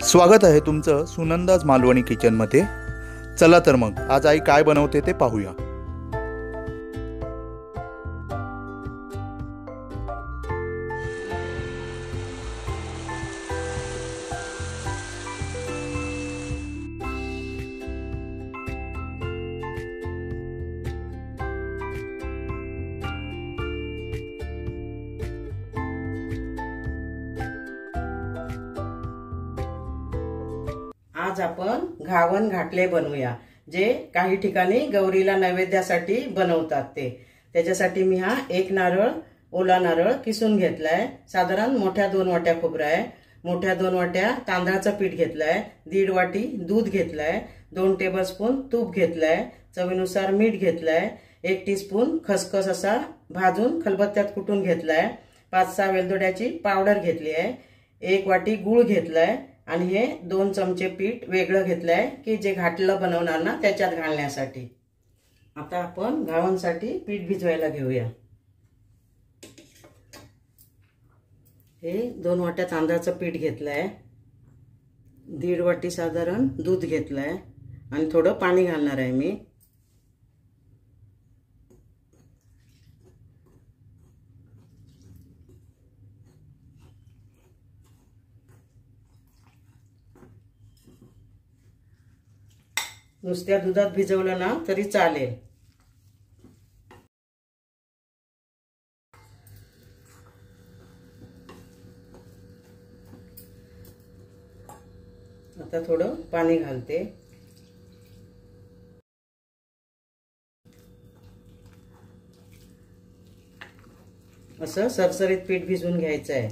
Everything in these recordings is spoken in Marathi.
स्वागत आहे तुमचं सुनंदाज मालवणी किचनमध्ये। चला तर मग आज आई काय बनवते ते पाहूया। आज आपण घावन घाटले बनवूया, जे काही ठिकाणी गौरीला नैवेद्यासाठी बनवतात ते। त्याच्यासाठी मी हा एक नारळ, ओला नारळ किसून घेतलाय। साधारण मोठ्या 2 वाट्या खोबरं आहे, मोठ्या 2 वाट्या तांदळाचं पीठ घेतलंय, 1.5 वाटी दूध घेतलंय, 2 टेबलस्पून तूप घेतलंय, चवीनुसार मीठ घेतलंय, 1 टीस्पून खसखस असा भाजून खलबत्त्यात कुटून घेतलाय, 5-6 वेलदोड्याची पावडर घेतली आहे, 1 वाटी गूळ घेतलाय आणि हे 2 चमचे पीठ वेगळं घेतलंय की जे घाटलं बनवणार ना त्याच्यात घालण्यासाठी। आता आपण घावणसाठी पीठ भिजवायला घेऊया। हे 2 वाट्या तांदळाचं पीठ घेतलंय, 1.5 वाटी साधारण दूध घेतलंय आणि थोडं पाणी घालणार आहे मी। नुसत्या दुधात भिजवलं ना तरी चालेल। आता थोडं पाणी घालते। असं सरसरीत पीठ भिजवून घ्यायचं आहे।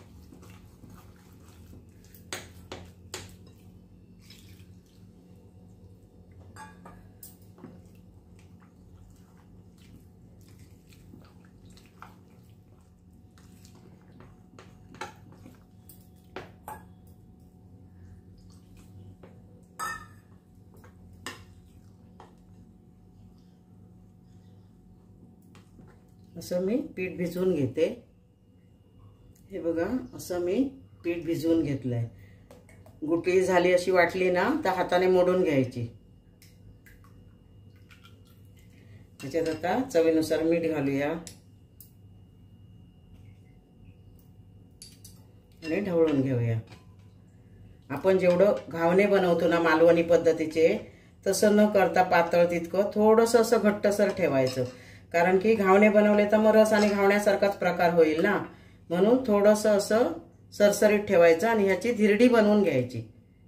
असं मी पीठ भिजवून घेते। हे बघा, असं मी पीठ भिजवून घेतलंय। गुटळी झाली अशी वाटली ना तर हाताने मोडून घ्यायची। त्याच्यात आता चवीनुसार मीठ घालूया आणि ढवळून घेऊया। आपण जेवढं घावणे बनवतो ना मालवणी पद्धतीचे, तसं न करता पातळ तितकं थोडंसं असं घट्टसर ठेवायचं, कारण की घावणे बनवले तर मग रस आणि घावण्यासारखाच प्रकार होईल ना, म्हणून थोडंसं असं सरसरीत ठेवायचं आणि ह्याची धिरडी बनवून घ्यायची।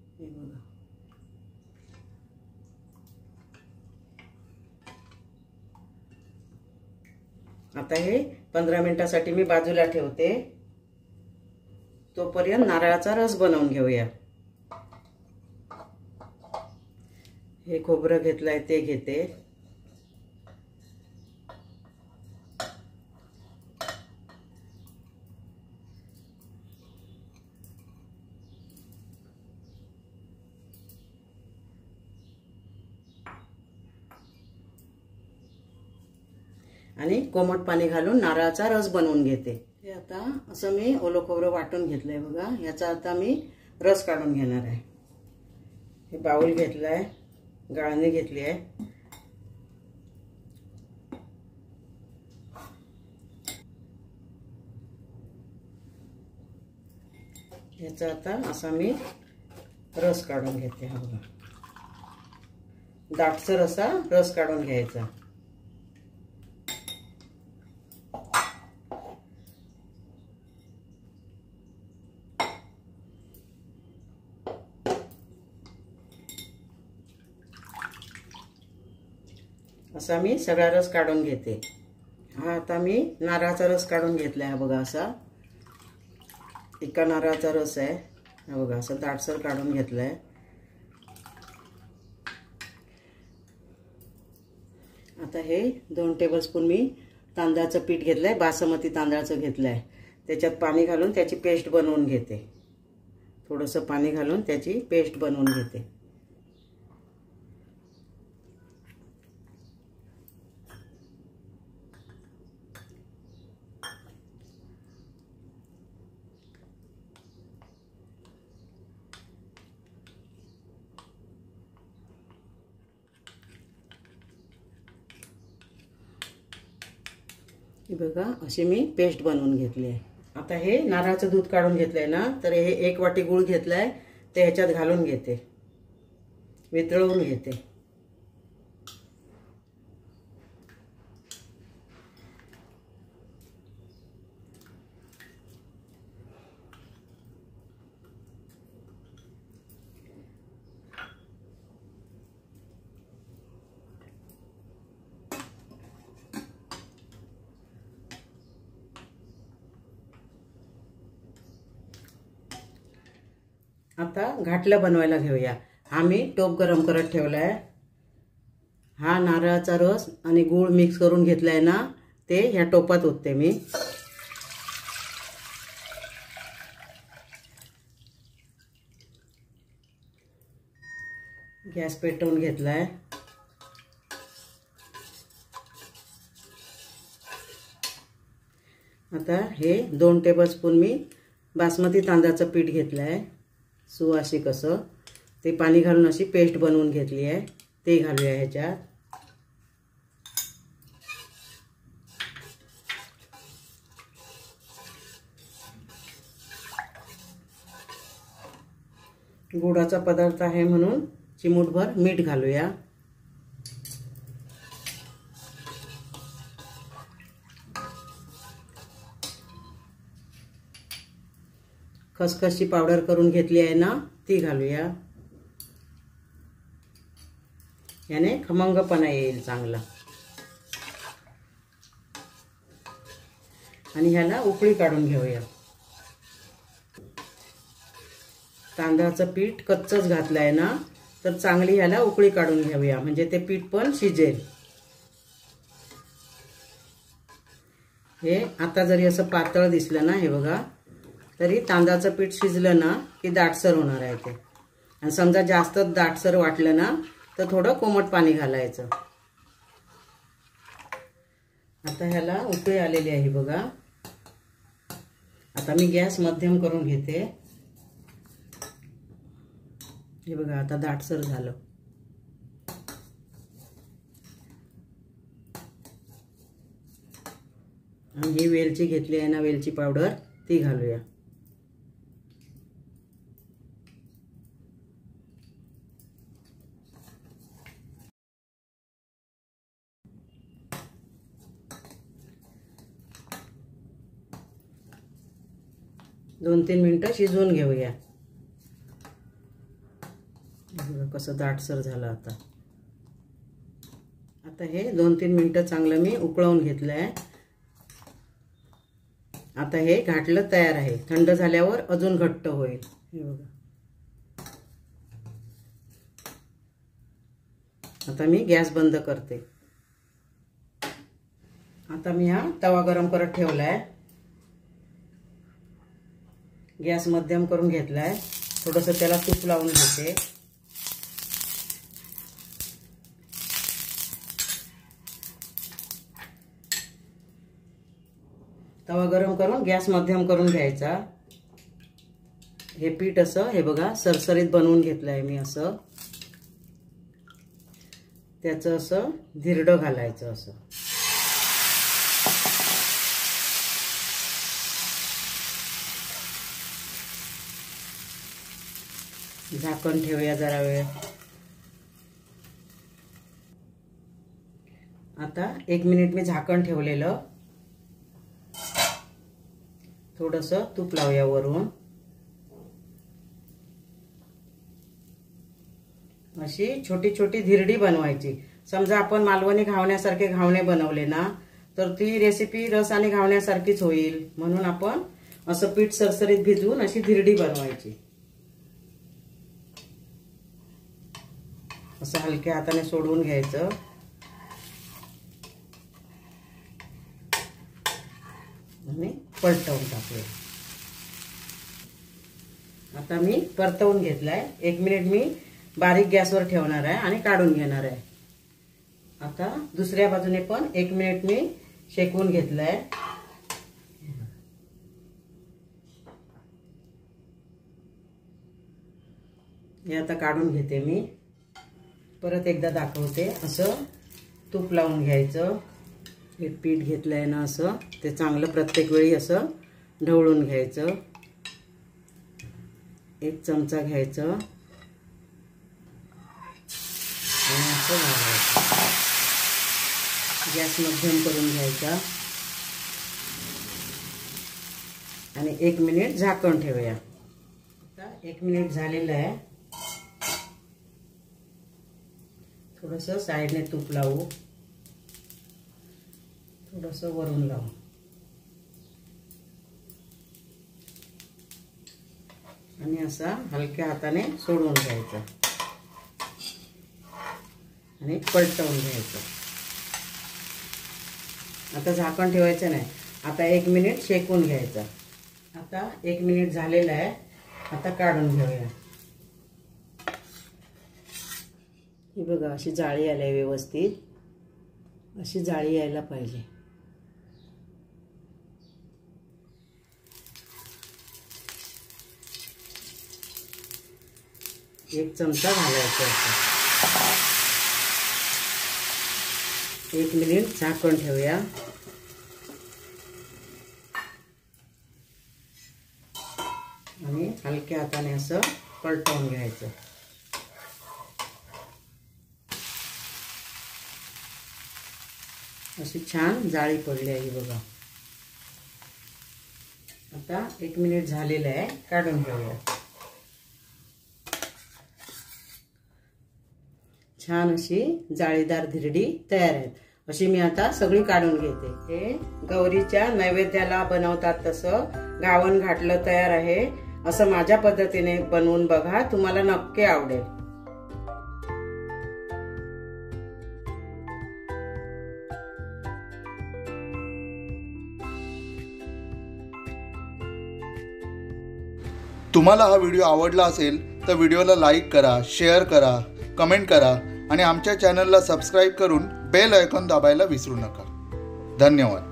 आता हे 15 मिनिटांसाठी मी बाजूला ठेवते। तोपर्यंत नारळाचा रस बनवून घेऊया। हे खोबरं घेतलंय ते घेते। आणि कोमट पाणी घालून नारळाचा रस बनवून घेते। हे आता असं मी ओलं खोबरं वाटून घेतलंय बघा। याचा आता मी रस काढून घेणार आहे। हे बाउल घेतलाय, गाळणी घेतली आहे। याचा आता असा मी रस काढून घेते। हा बघा, दाटसर असा रस काढून घ्यायचा। असा मी सगळा रस काढून घेते। हा आता मी नारळाचा रस काढून घेतलाय। हा बघा, असा एका नारळाचा रस आहे। हा बघा, असं दाटसर काढून घेतलाय। आता हे 2 टेबलस्पून मी तांदळाचं पीठ घेतलंय, बासमती तांदळाचं घेतलंय। त्याच्यात पाणी घालून त्याची पेस्ट बनवून घेते। थोडंसं पाणी घालून त्याची पेस्ट बनवून घेते। ही बघा अशी मी पेस्ट बनवून घेतली आहे। आता हे नारळाचं दूध काढून घेतलंय ना, तर हे 1 वाटी गूळ घेतलाय, ते ह्याच्यात घालून घेते, वितळवून घेते। आता घाटलं बनवायला घेऊया। हा मी टोप गरम करत ठेवलाय। हा नारळाचा रस आणि गूळ मिक्स करून घेतलाय ना, ते ह्या टोपात ओतते मी। गॅस पेटवून घेतलाय। आता हे 2 टेबलस्पून मी बासमती तांदळाचं पीठ घेतलंय, सुवासिक असं, ते पाणी घालून अशी पेस्ट बनवून घेतली आहे, ते घालूया ह्याच्यात। गुळाचा पदार्थ आहे म्हणून चिमूटभर मीठ घालूया। खसखसची पावडर करून घेतली आहे ना, ती घालूया। याने खमंगपणा येईल चांगला। आणि ह्याला उकळी काढून घेऊया। तांदळाचं पीठ कच्चच घातलंय ना, तर चांगली ह्याला उकळी काढून घेऊया, म्हणजे ते पीठ पण शिजेल। हे आता जरी असं पातळ दिसलं ना, हे बघा, तरी तांदळाचं पीठ शिजलं ना की दाटसर होणार आहे ते। आणि समजा जास्त दाटसर वाटलं ना, तर थोडं कोमट पाणी घालायचं। आता ह्याला उकळी आलेली आहे बघा। आता मी गॅस मध्यम करून घेते। हे बघा आता दाटसर झालं। आणि ही वेलची घेतली आहे ना, वेलची पावडर, ती घालूया। दोन 3 मिनिटं शिजवून घेऊया। कसं दाटसर झालं आता। आता हे 2-3 मिनिटं चांगलं मी उकळवून घेतलंय। आता हे घाटलं तयार आहे। थंड झाल्यावर अजून घट्ट होईल। हे बघा, आता मी गॅस बंद करते। आता मी हा तवा गरम करत ठेवलाय, गॅस मध्यम करून घेतलाय, थोडंसं त्याला तूप लावून घेते। तवा गरम करून गॅस मध्यम करून घ्यायचा। हे पीठ असं, हे बघा, सरसरीत बनवून घेतलंय मी असं। त्याचं असं धिरडं घालायचं असं। झाकण ठेवूया जरा वेळ। आता 1 मिनिट मी झाकण ठेवलेलं, थोडंसं तूप लावूया वरून। अशी छोटी छोटी धिरडी बनवायची। समजा आपण मालवणी घावण्यासारखे घावणे बनवले ना, तर ती रेसिपी रस आणि घावण्यासारखीच होईल। म्हणून आपण असं पीठ सरसरीत भिजवून अशी धिरडी बनवायची। असं हलक्या हाताने सोडवून घ्यायचं आणि पलटवून टाकूया। आता मी परतवून घेतलाय। 1 मिनिट मी बारीक गॅसवर ठेवणार आहे आणि काढून घेणार आहे। आता दुसऱ्या बाजूने पण 1 मिनिट मी शेकवून घेतलाय। हे आता काढून घेते मी। परत एकदा दाखवते। असं तूप लावून घ्यायचं हे पीठ घेतलंय ना असं ते चांगलं प्रत्येक वेळी असं ढवळून घ्यायचं. 1 चमचा घ्यायचं आणि असं घालायचं. गॅस मध्यम करून घ्यायचा आणि 1 मिनिट झाकण ठेवूया. आता 1 मिनिट झालेलं आहे. थोडंसं साईडने तूप लावू, थोडंसं वरून लावू आणि असा हलक्या हाताने सोडून घ्यायचा आणि पलटवून घ्यायचं. आता झाकण ठेवायचं नाही. आता 1 मिनिट शेकून घ्यायचं. आता 1 मिनिट झालेलं आहे. आता काढून घेऊया. ही बघा अशी जाळी आली व्यवस्थित. अशी जाळी यायला पाहिजे. एक चमचा घालायचा. 1 मिनिट झाकण ठेवूया आणि हलक्या हाताने असं पलटवून घ्यायचं. अशी छान जाळी पडली आहे बघा. आता 1 मिनिट झालेलं आहे. काढून घेऊया. छान अशी जाळीदार धिरडी तयार आहे. अशी मी आता सगळी काढून घेते. हे गौरीच्या नैवेद्याला बनवतात तसं घावन घाटलं तयार आहे. असं माझ्या पद्धतीने बनवून बघा, तुम्हाला नक्की आवडेल. तुम्हाला हा व्हिडिओ आवडला असेल तर व्हिडिओला लाईक करा, शेअर करा, कमेंट करा आणि आमच्या चॅनलला सबस्क्राईब करून बेल आयकॉन दाबायला विसरू नका. धन्यवाद.